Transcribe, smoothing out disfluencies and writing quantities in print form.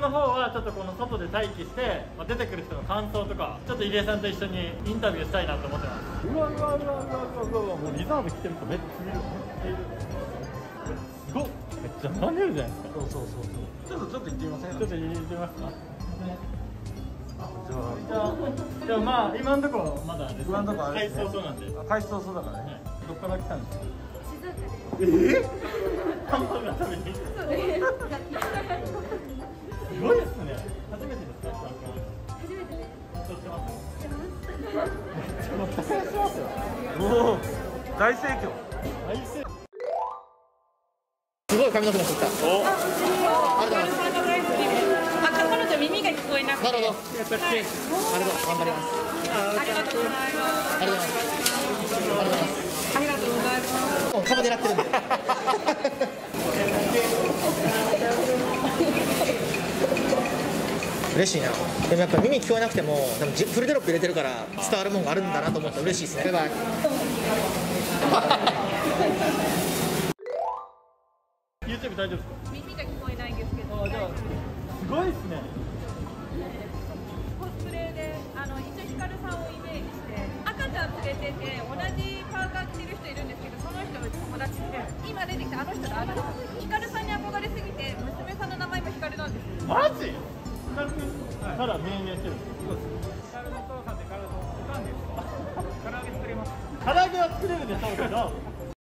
の方はちょっとこの外で待機して、出てくる人の感想とかちょっと入江さんと一緒にインタビューしたいなと思ってます。うわうわうわうわうわうわ、もうリザーブ来てる人めっちゃいる。すごっ、めっちゃ並んでるじゃないですか。そうそうそうそう。ちょっと行ってみません？ちょっと行ってみますか。じゃあまあ今のところまだです。今のところ開始早々なんで。開始早々だからね。どっから来たんですか？ハンバーガー食べに。そうです。すごいですね。初めてですか？初めてです。緊張してます？してます。めっちゃしてますよ。おお、大盛況。大盛況。すごい髪の毛も切った。お。ありがとうございます。彼女耳が聞こえなくて。なるほど。やっぱり。ありがとう。頑張ります。ありがとうございます。ありがとうございます。ありがとうございます。もうカバ狙ってるんで。嬉しいな。でもやっぱ耳聞こえなくても多分フルテロップ入れてるから伝わるもんがあるんだなと思って嬉しいですね。バイバイ。YouTube 大丈夫ですか？耳が聞こえないんですけど。じゃあすごいですね。コスプレで一応ヒカルさんをイメージして赤ちゃん連れてて同じパーカー着てる人いるんですけど、その人の友達って今出てきたあの人だ。ヒカルさんに憧れすぎて娘さんの名前もヒカルなんです。マジ？から命名してるんです。そうです。ヒカルのお父さんってヒカルのおかんです。唐揚げ作れます。唐揚げは作れるでしょうけど。